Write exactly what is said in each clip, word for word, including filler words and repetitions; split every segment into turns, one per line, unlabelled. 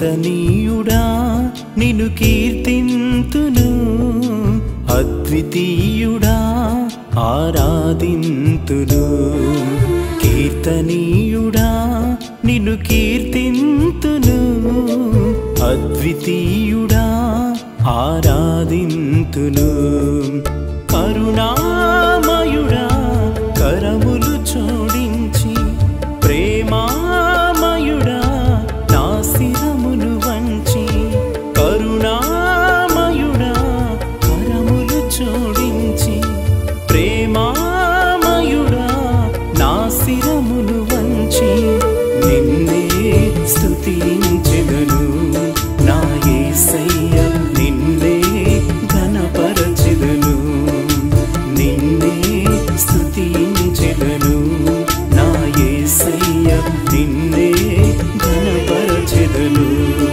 కీర్తనీయుడా నిన్ను కీర్తింతును, అద్వితీయుడా ఆరాధింతును. కీర్తనీయుడా నిన్ను కీర్తింతును, అద్వితీయుడా ఆరాధింతును. కరుణామయుడా కరములు జోడించి, ప్రేమామయుడా నా శిరమును వంచి, కరుణామయుడా కరములు జోడించి, ప్రేమామయుడా నా శిరమును వంచి, నిన్నే స్తుతించెదను నా యేసయ్య, నిన్నే ఘనపరచెదను, నిన్నే స్తుతించెదను నా యేసయ్య, నిన్నే ఘనపరచెదను.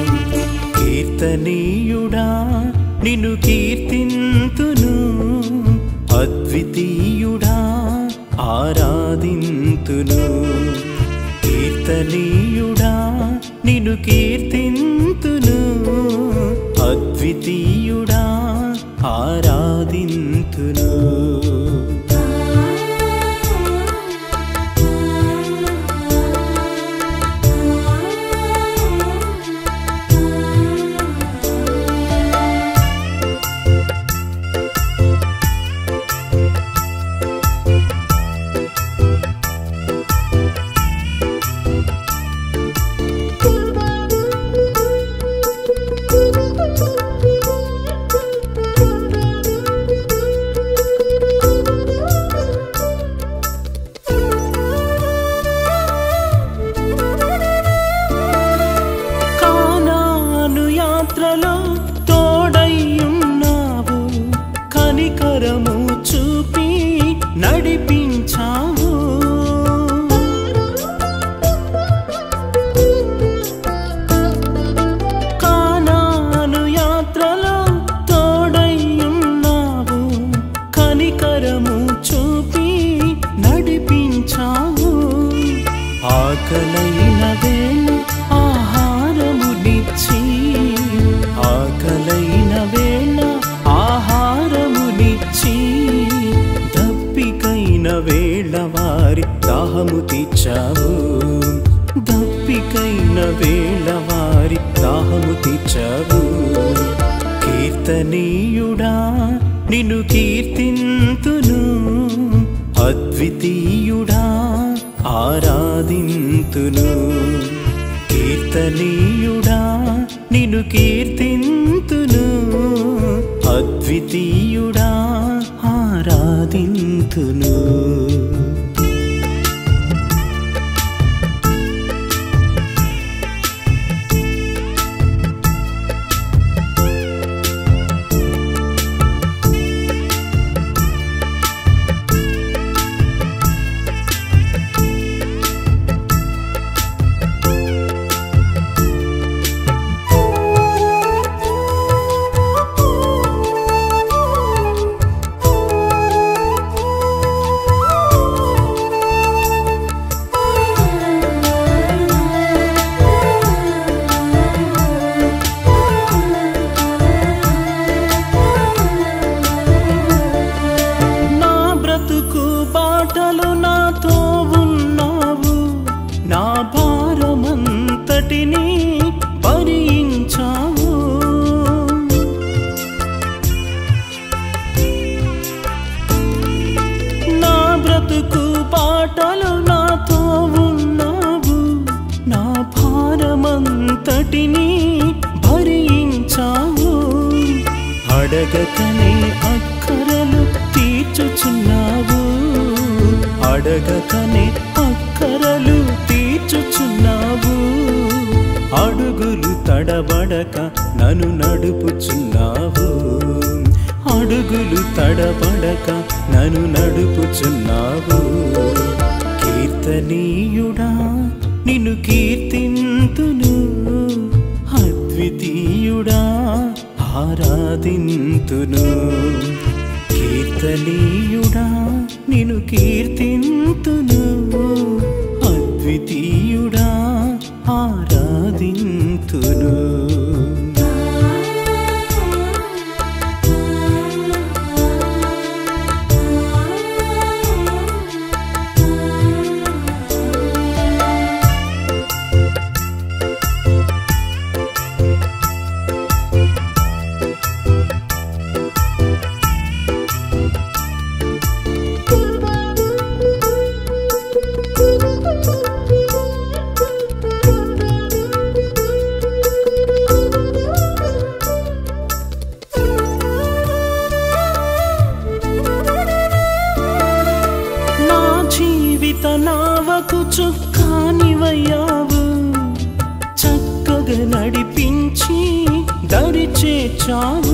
కీర్తనీయుడా నిన్ను కీర్తింతును, అద్వితీయుడా ఆరాధింతును. కీర్తనీయుడా నిన్ను కీర్తింతును, అద్వితీయుడా ఆరాధింతును. తోడయ్యున్నావు, కనికరము చూపి నడిపించావు. కానాను యాత్రలో తోడయ్యున్నావు, కనికరము చూపి నడిపించావు. ఆకలైన వేళ ఆహారమునిచ్చి, ఆకలైన వేళ ఆహారమునిచ్చి, దప్పికైన వేళ వారి దాహము తీర్చావు, దప్పికైన వేళ వారి దాహము తీర్చావు. కీర్తనీయుడా నిన్ను కీర్తింతును, అద్వితీయుడా ఆరాధింతును. కీర్తనీయుడా నిన్ను కీర్తింతును, అద్వితీయుడా ఆరాధింతును. బాటలు నాతో ఉన్నావు, నా భారమంతటిని భరించావు. నా బ్రతుకు బాటలు నాతో ఉన్నావు, నా భారమంతటిని భరించావు. అడగకనే అక్కరలు తీర్చుచున్నావు, అడగకనే అక్కరలు తీర్చుచున్నావు. అడుగులు తడబడక నన్ను నడుపుచున్నావు, అడుగులు తడబడక నన్ను నడుపుచున్నావు. కీర్తనీయుడా నిన్ను కీర్తింతును, అద్వితీయుడా ఆరాధింతును. కీర్తనీయుడా నిన్ను కీర్తింతును, అద్వితీయుడా ఆరాధింతును. చుక్కానివయ్యావు, చక్కగా నడిపించి దరి చేర్చావు.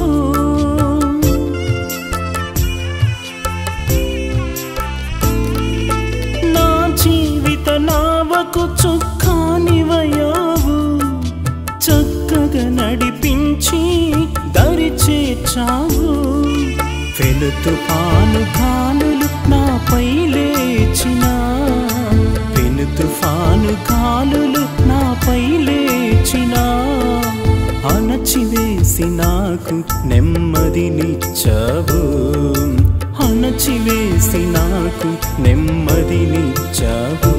నా జీవిత నావకు చుక్కానివయ్యావు, చక్కగా నడిపించి దరి చేర్చావు. వెలుతు పాను కానులు నాపై లేచిన, పెను తుఫాను కాలులు నాపై లేచిన, అణచివేసి నాకు నెమ్మదినిచ్చావు, అణచివేసి నాకు నెమ్మదినిచ్చావు.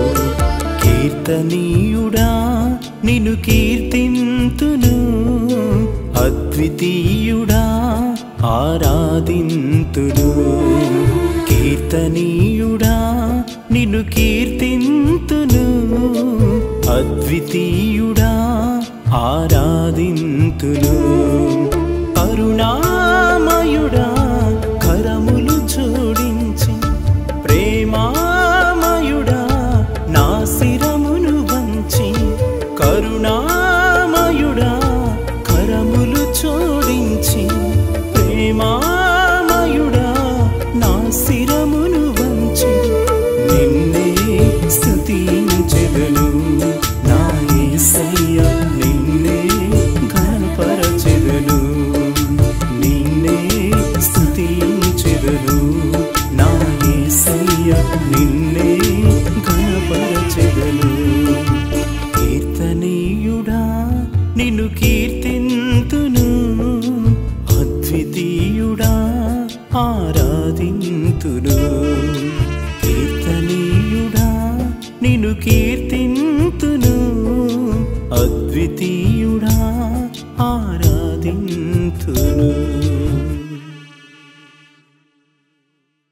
కీర్తనీయుడా నిన్ను కీర్తింతును, అద్వితీయుడా ఆరాధింతును. కీర్తనీయుడా నిన్ను కీర్తింతును, అద్వితీయుడా ఆరాధింతును. కరుణామయుడా కరములు జోడించి, ప్రేమామయుడా నా శిరమును వంచి, కరుణామయుడా కరములు జోడించి, ప్రేమామయుడా నా శిరమును వంచి, నిన్నే స్తుతించెదను నా యేసయ్యా, నిన్నే ఘనపరచెదను, నిన్నే స్తుతించెదను నా యేసయ్యా, నిన్నే ఘనపరచెదను. కీర్తనీయుడా నిన్ను కీర్తింతును, అద్వితీయుడా ఆరాధింతును. కీర్తనీయుడా నిన్ను కీర్తింతును, అద్వితీయుడా ఆరాధింతును.